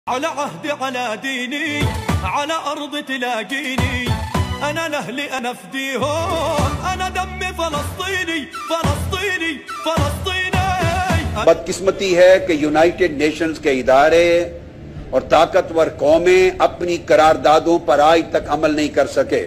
على عهدي على ديني على أرض تلاقيني أنا لأهلي أنا فديهم أنا دمي فلسطيني فلسطيني فلسطيني. بدقسمتی ہے کہ یونائٹڈ نیشنز کے ادارے اور طاقتور قومیں اپنی قراردادوں پر آج تک عمل نہیں کر سکے.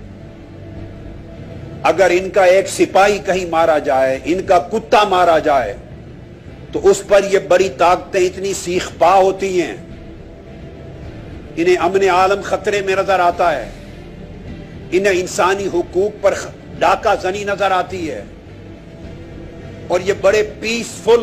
اگر ان کا ایک سپاہی کہیں مارا جائے، ان کا کتا مارا جائے، تو اس پر یہ بڑی طاقتیں اتنی سیخ پا ہوتی ہیں، انہیں امن عالم خطرے میں نظر آتا ہے، انہیں انسانی حقوق پر ڈاکہ زنی نظر آتی ہے، اور یہ بڑے پیسفل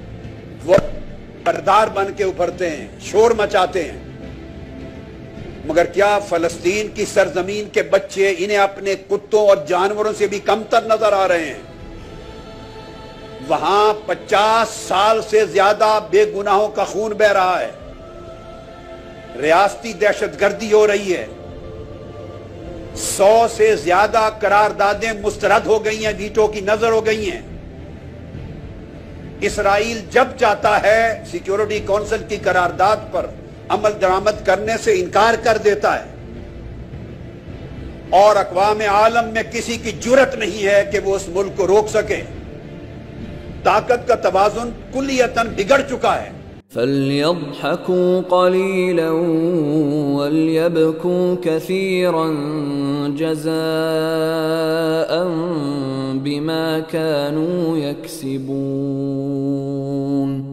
بردار بن کے ابھرتے ہیں، شور مچاتے ہیں. مگر کیا فلسطین کی سرزمین کے بچے انہیں اپنے کتوں اور جانوروں سے بھی کمتر نظر آ رہے ہیں؟ وہاں 50 سال سے زیادہ بے گناہوں کا خون بہ رہا ہے، ریاستی دہشت گردی ہو رہی ہے، 100 سے زیادہ قراردادیں مسترد ہو گئی ہیں، ویٹو کی نظر ہو گئی ہیں. اسرائیل جب چاہتا ہے سیکیورٹی کونسل کی قرارداد پر عمل درآمد کرنے سے انکار کر دیتا ہے، اور اقوام عالم میں کسی کی جرت نہیں ہے کہ وہ اس ملک کو روک سکے. طاقت کا توازن کلیتاً بگڑ چکا ہے. فَلْيَضْحَكُوا قَلِيلًا وَلْيَبْكُوا كَثِيرًا جَزَاءً بِمَا كَانُوا يَكْسِبُونَ.